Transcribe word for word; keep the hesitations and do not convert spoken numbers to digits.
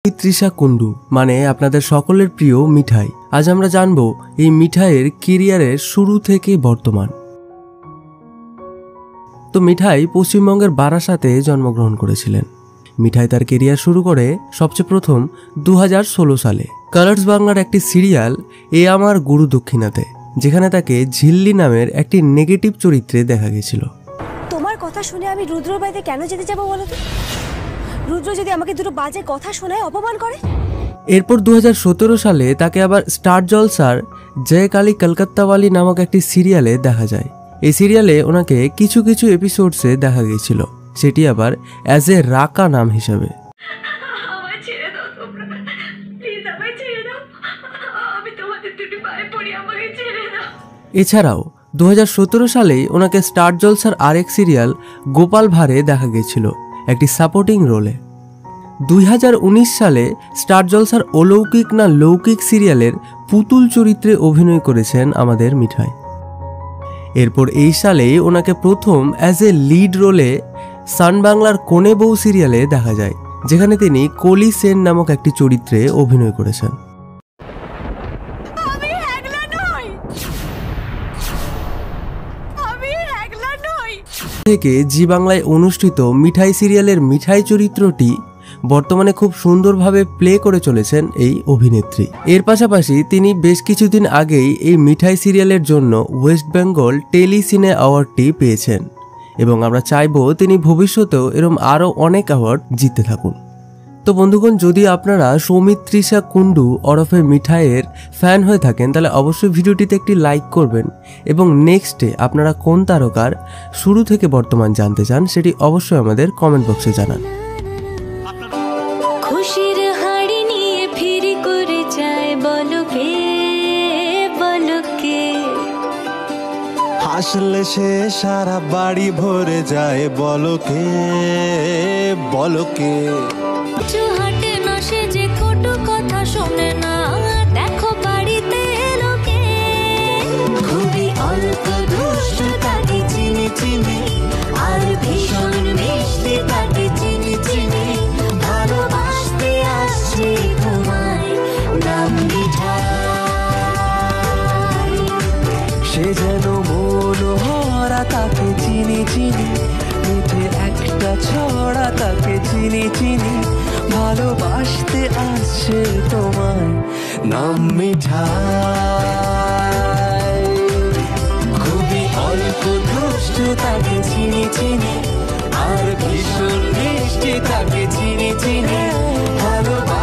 তৃষা কুন্ডু মানে আপনাদের সকলের প্রিয় মিঠাই। আজ আমরা জানব এই মিঠাইয়ের ক্যারিয়ারের শুরু থেকে বর্তমান। তো মিঠাই পশ্চিমবঙ্গের বারাসাতে জন্মগ্রহণ করেছিলেন। মিঠাই তার ক্যারিয়ার শুরু করে সবচেয়ে প্রথম দু হাজার ষোলো সালে কালার্স বাংলার একটি সিরিয়াল এ আমার গুরু দক্ষিণাতে, যেখানে তাকে ঝিল্লি নামের একটি নেগেটিভ চরিত্রে দেখা গেছিল। তোমার কথা শুনে আমি রুদ্রর বাড়িতে কেন যেতে যাবো বলো তো? রুদ্র যদি আমাকে দুটো বাজে কথা শোনায়, অপমান করে। এরপর দু হাজার সতেরো সালে তাকে আবার স্টার জলসার জয় কালী কলকাতাওয়ালি নামক একটি সিরিয়ালে দেখা যায়। এই সিরিয়ালে ওনাকে কিছু কিছু এপিসোডসে দেখা গিয়েছিল, সেটি আবার অ্যাজ এ রাকা নাম হিসাবে। এছাড়াও দু হাজার সতেরো সালেই ওনাকে স্টার জলসার আরেক সিরিয়াল গোপাল ভাঁড়ে দেখা গিয়েছিল একটি সাপোর্টিং রোলে। দুই হাজার উনিশ সালে স্টার জলসার অলৌকিক না লৌকিক সিরিয়ালের পুতুল চরিত্রে অভিনয় করেছেন আমাদের মিঠাই। এরপর এই সালেই ওনাকে প্রথম অ্যাজ এ লিড রোলে সান বাংলার কোনে বউ সিরিয়ালে দেখা যায়, যেখানে তিনি কলি সেন নামক একটি চরিত্রে অভিনয় করেছেন। থেকে জি বাংলায় অনুষ্ঠিত মিঠাই সিরিয়ালের মিঠাই চরিত্রটি বর্তমানে খুব সুন্দরভাবে প্লে করে চলেছেন এই অভিনেত্রী। এর পাশাপাশি তিনি বেশ কিছুদিন আগেই এই মিঠাই সিরিয়ালের জন্য ওয়েস্ট বেঙ্গল টেলি সিনে অ্যাওয়ার্ডটি পেয়েছেন এবং আমরা চাইবো তিনি ভবিষ্যতেও এরকম আরও অনেক অ্যাওয়ার্ড জিততে থাকুন। তো বন্ধুগণ, যদি আপনারা সৌমিত্রিষা কুন্ডু ওরফে মিঠাইয়ের ফ্যান হয়ে থাকেন তাহলে অবশ্যই ভিডিওটিতে একটি লাইক করবেন এবং নেক্সটে আপনারা কোন তারকার শুরু থেকে বর্তমান জানতে চান সেটি অবশ্যই আমাদের কমেন্ট বক্সে জানান। খুশির হাড়ি নিয়ে ফিরি করে যায় বলকে বলকে, হাসলে সে সারা বাড়ি ভরে যায় বলকে বলকে। হাটে না সে যে কটু কথা শোনে না, দেখো বাড়িতে লোকে। খুবই অল্প দুষ্ট তাকে চিনি চিনি, আর ভীষণ মিষ্টি তাকে চিনি চিনি। ভালোবাসতে আসছে তোমায় নাম মিঠাই। সে যেন মনোহরা তাকে চিনি চিনি, মিঠে একটা ছড়া তাকে চিনি চিনি। ভালোবাসতে আসছে তোমায় নাম মিঠাই। খুবই অল্প দুষ্ট তাকে চিনি চিনি, আর ভীষণ মিষ্টি তাকে চিনি চিনি। ভালোবাসতে